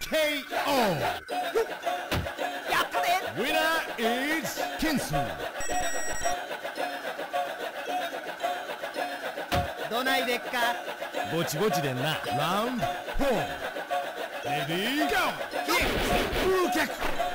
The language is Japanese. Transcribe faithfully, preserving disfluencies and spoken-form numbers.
ケーオー。 やったね。 Winner is kensou。 どないでっか。 ぼちぼちでんな。ラウンドフォー。レディーゴー。キック。風脚。